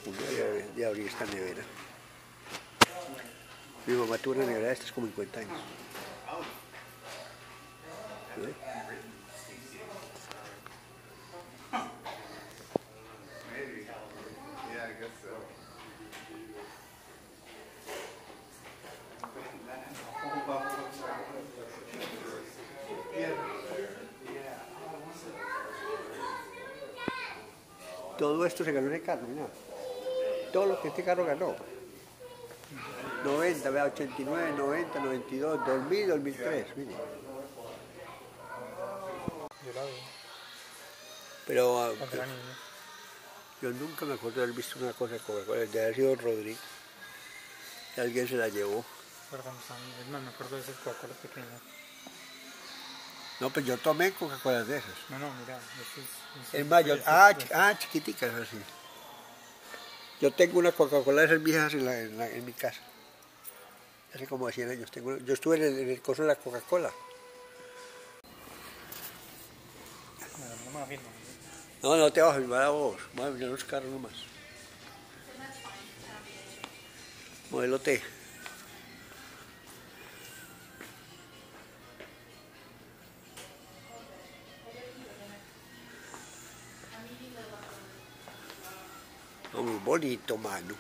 de abrir esta nevera. Mi mamá tuvo una nevera de estas como 50 años. ¿Sí? Todo esto se ganó en el carro, mira. Todo lo que este carro ganó. 90, vea, 89, 90, 92, 2000, 2003, mire. Yo la vi. Pero Cuando era niño. yo nunca me acuerdo de haber visto una cosa de Coca-Cola, de haber sido Rodrigo. Alguien se la llevó. Pero cuando estaba niño, no me acuerdo de esas Coca-Colas pequeñas. No, pues yo tomé Coca-Cola de esas. No, mira. Es más, chiquiticas así. Yo tengo una Coca-Cola de esas viejas en mi casa. Hace como 100 años. Yo estuve en el coso de la Coca-Cola. No me la firmo. No te vas a filmar a vos. Voy a mirar los carros nomás. Modelo T. No, muy bonito, mano.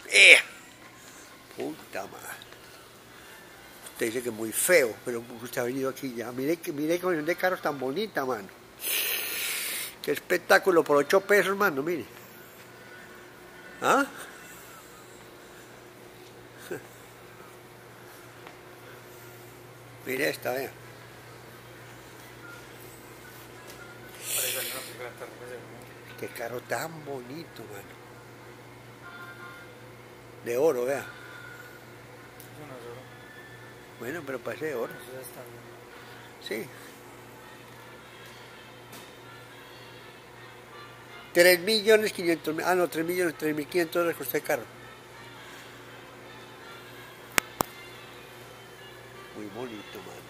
Puta madre. Usted dice que es muy feo, pero usted ha venido aquí ya. Mire qué colección de carros tan bonita, mano. Qué espectáculo por 8 pesos, mano, mire. ¿Ah? Mire esta, vea. Qué carro tan bonito, mano. De oro, vea. Eso no es oro. Bueno, pero parece de oro. Eso ya está bien. Sí. 3.500.000. Ah, no, 3.500.000 costó el carro. Muy bonito, mano.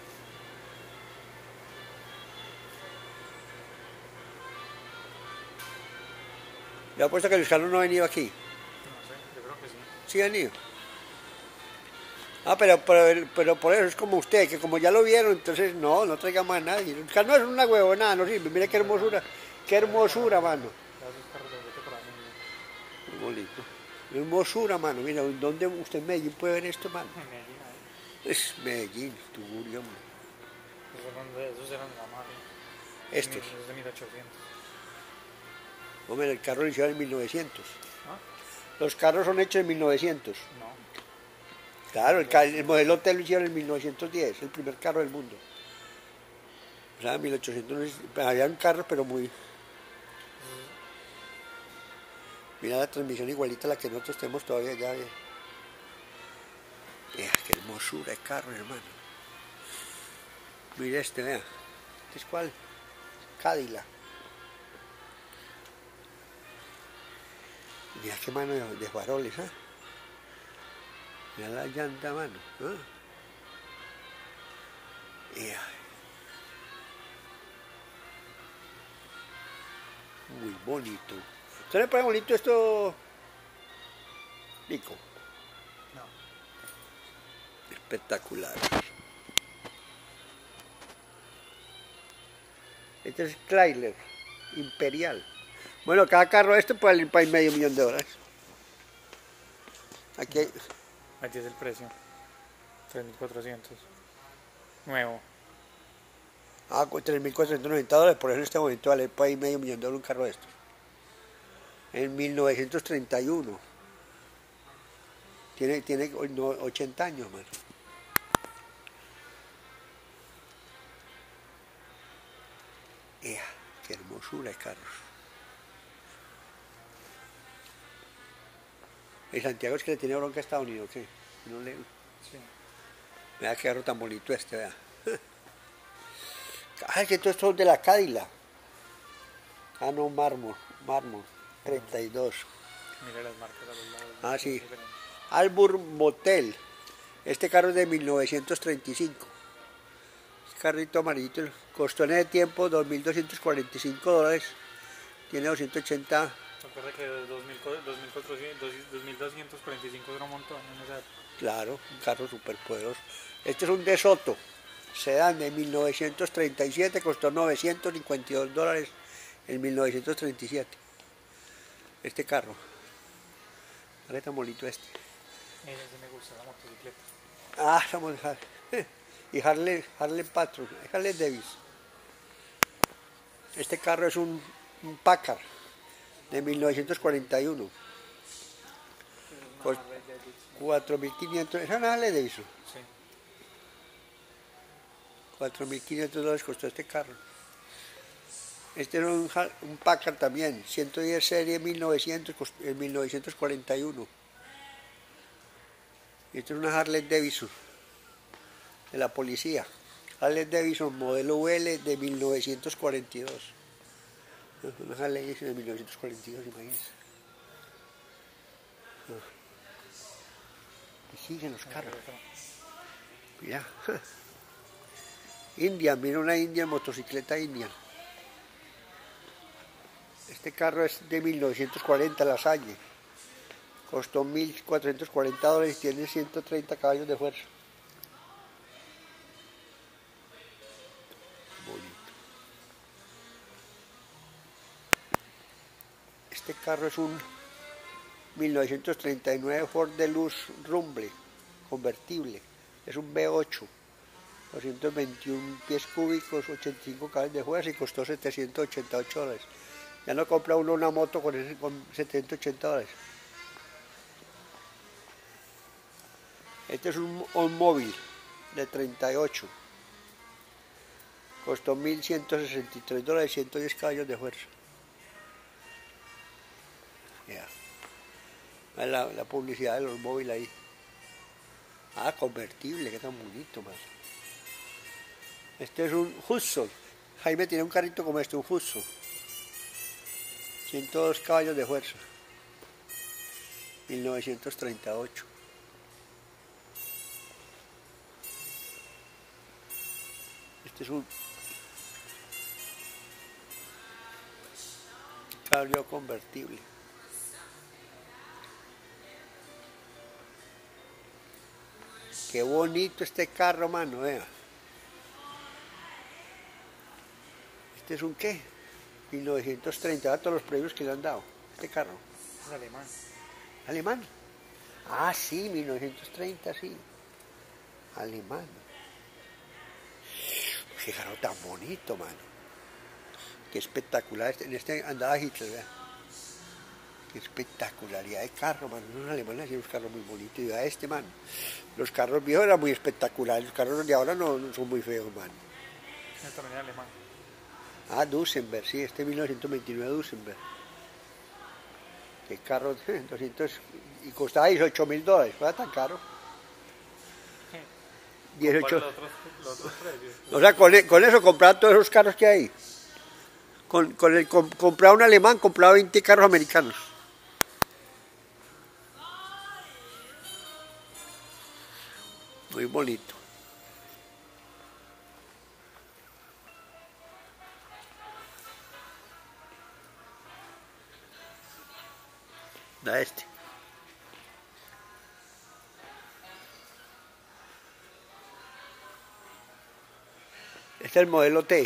Le apuesto que Luis Carlos no ha venido aquí. No sé, yo creo que sí. ¿Sí ha venido? Ah, pero por eso es como usted, que como ya lo vieron, entonces no traigamos a nadie. Luis Carlos no es una huevonada, no sirve. Mira qué hermosura, mano. Esos carros de bote para mí. Muy bonito. Hermosura, mano. Mira, ¿dónde usted en Medellín puede ver esto, mano? En Medellín, ahí. Es Medellín, Tugurio, hombre. Esos eran la madre. Estos. Esos de 1800. Hombre, el carro lo hicieron en 1900. ¿Ah? Los carros son hechos en 1900. No. Claro, el modelo T lo hicieron en 1910, el primer carro del mundo. O sea, en 1800 habían carros, pero muy... Mira la transmisión igualita a la que nosotros tenemos todavía ya. Qué hermosura de carro, hermano. Mira este, vea. ¿Este es cuál? Cadillac. Mira qué mano de faroles, ¿ah? Mira la llanta, mano. Muy bonito. ¿Usted le parece bonito esto, Nico? No. Espectacular. Este es Chrysler Imperial. Bueno, cada carro este puede salir para $500,000. Aquí hay... Aquí es el precio. 3.400. Nuevo. Ah, $3.490, por eso en este momento vale para $500,000 un carro de estos. En 1931. Tiene 80 años, mano. Qué hermosura de carros. El Santiago es que le tiene bronca a Estados Unidos, ¿qué? No le... Sí. Vea qué carro tan bonito este, vea. Ah, que todos estos de la Cadillac. Ah, no, mármol, 32. Mira las marcas a los lados. Ah, sí. Diferentes. Albur Motel. Este carro es de 1935. Este carrito amarillito costó en ese tiempo $2.245. Tiene 280 Recuerda que 2.245 era un montón en esa época. Claro, un carro súper poderoso. Este es un De Soto, sedán de 1937, costó $952 en 1937. Este carro. ¿Qué tan bonito este? Ese sí me gusta, la motocicleta. Ah, estamos y Harley Patrol, Harley Davidson. Este carro es un Packard de 1941. Cost- 4.500, esa es una Harley Davidson. Sí. $4.500 costó este carro. Este era un Packard también, 110 serie 1900, en 1941. Y esto es una Harley Davidson de la policía. Harley Davidson modelo UL de 1942. Una Harley Davidson de 1942, imagínense. Y siguen los carros. Mira. Indian, mira una Indian, motocicleta Indian. Este carro es de 1940, la Salle. Costó $1.440 y tiene 130 caballos de fuerza. Bonito. Este carro es un 1939 Ford Deluxe Rumble, convertible. Es un V8, 221 pies cúbicos, 85 caballos de fuerza y costó $788. Ya no compra uno una moto con $780. Este es un móvil de 38. Costó $1.163, 110 caballos de fuerza. Ya. La publicidad de los móviles ahí. Ah, convertible, qué tan bonito, más. Este es un Hudson. Jaime tiene un carrito como este, un Hudson. 102 caballos de fuerza. 1938. Este es un cabrio convertible. Qué bonito este carro, mano, vea. ¿Este es un qué? 1930, todos los premios que le han dado. Este carro. Es alemán. ¿Alemán? Ah, sí, 1930, sí. Alemán. Qué carro tan bonito, mano. Qué espectacular. En este andaba Hitler, vea. Qué espectacularidad de carro, mano. Los alemanes hacían unos carros muy bonitos. Y vea este, mano. Los carros viejos eran muy espectaculares. Los carros de ahora no son muy feos, mano. Este también es alemán. Ah, Duesenberg, sí, este 1929 Duesenberg. Qué carro, 200, y costaba $18.000, ¿fue tan caro? 18. Los otros precios. O sea, con eso compraba todos esos carros que hay. Compraba un alemán, compraba 20 carros americanos. Muy bonito. Da este. Este es el modelo T.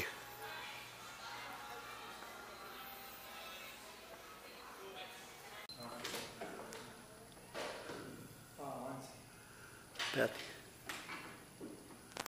Espérate.